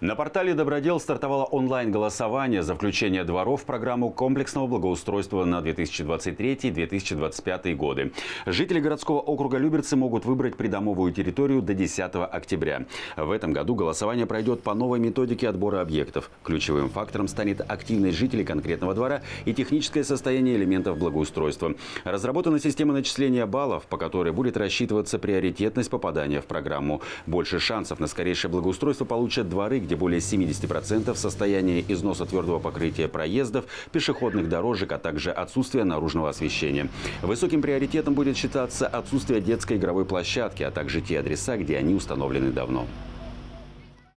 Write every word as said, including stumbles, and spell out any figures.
На портале «Добродел» стартовало онлайн-голосование за включение дворов в программу комплексного благоустройства на две тысячи двадцать третий — две тысячи двадцать пятый годы. Жители городского округа Люберцы могут выбрать придомовую территорию до десятого октября. В этом году голосование пройдет по новой методике отбора объектов. Ключевым фактором станет активность жителей конкретного двора и техническое состояние элементов благоустройства. Разработана система начисления баллов, по которой будет рассчитываться приоритетность попадания в программу. Больше шансов на скорейшее благоустройство получат дворы, где более семидесяти процентов состояния износа твердого покрытия проездов, пешеходных дорожек, а также отсутствие наружного освещения. Высоким приоритетом будет считаться отсутствие детской игровой площадки, а также те адреса, где они установлены давно.